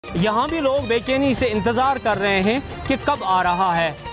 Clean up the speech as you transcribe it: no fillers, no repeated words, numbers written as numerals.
यहाँ भी लोग बेचैनी से इंतज़ार कर रहे हैं कि कब आ रहा है।